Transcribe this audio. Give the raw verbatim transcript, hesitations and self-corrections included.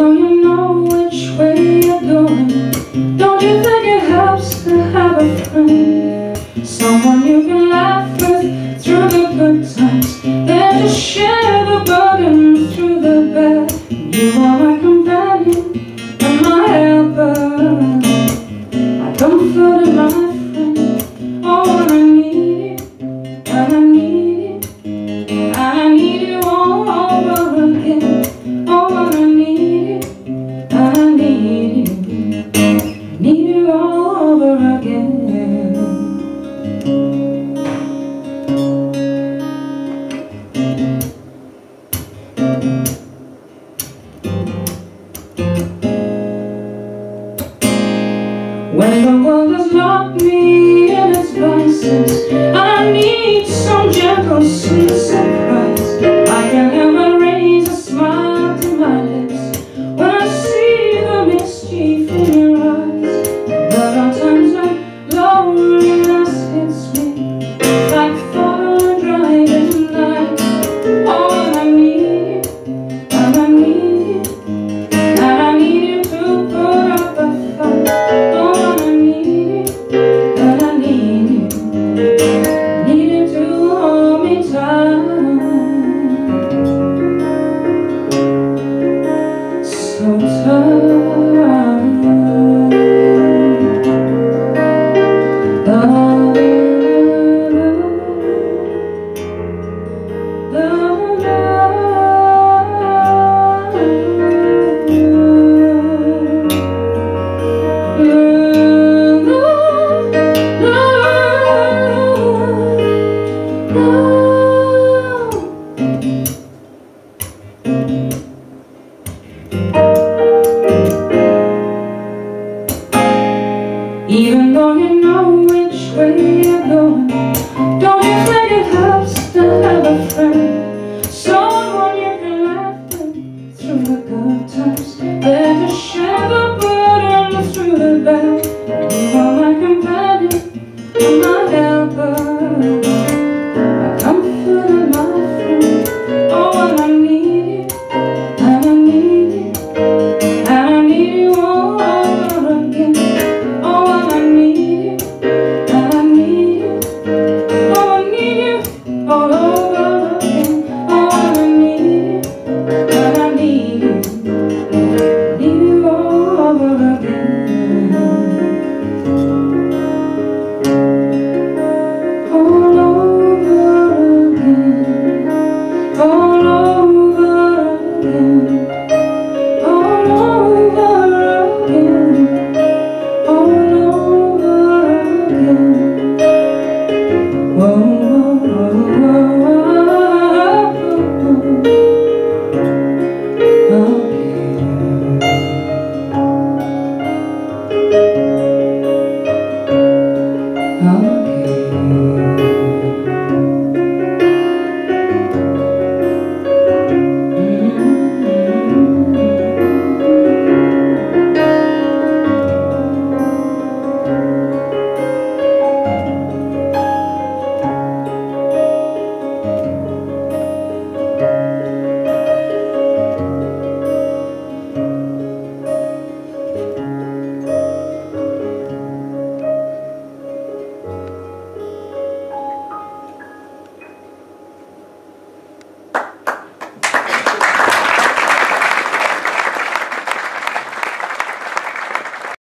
though you know which way you're going, don't you think it helps to have a friend? Someone you can laugh with through the good times, there to share the burden through the bad. You are my companion and my helper, my comfort and my friend. Oh, when I need you, and I need you, and I need you all over again. Oh, when I need you, and I need you, I need you all over again. When the world has locked me in its vices, I need some gentle, sweet surprise. I can never raise a smile to my lips when I see the mischief in your eyes. But at times when loneliness hits me like fire driving night, oh, and I need you, and I need you, and I need you to put up a fight. Even though you know which way you're going, don't you think it helps to have a friend? Someone you can laugh with through the good times, there to share the